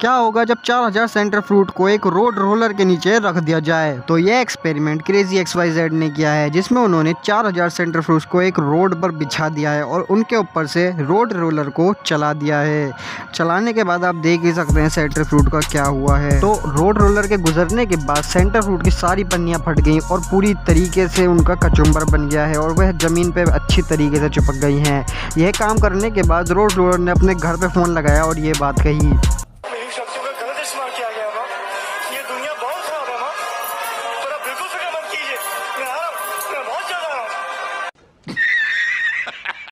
क्या होगा जब 4000 सेंटर फ्रूट को एक रोड रोलर के नीचे रख दिया जाए। तो यह एक्सपेरिमेंट क्रेजी XYZ ने किया है, जिसमें उन्होंने 4000 सेंटर फ्रूट्स को एक रोड पर बिछा दिया है और उनके ऊपर से रोड रोलर को चला दिया है। चलाने के बाद आप देख ही सकते हैं सेंटर फ्रूट का क्या हुआ है। तो रोड रोलर के गुजरने के बाद सेंटर फ्रूट की सारी पन्नियां फट गई और पूरी तरीके से उनका कचुम्बर बन गया है और वह ज़मीन पे अच्छी तरीके से चिपक गई हैं। यह काम करने के बाद रोड रोलर ने अपने घर पे फ़ोन लगाया और ये बात कही।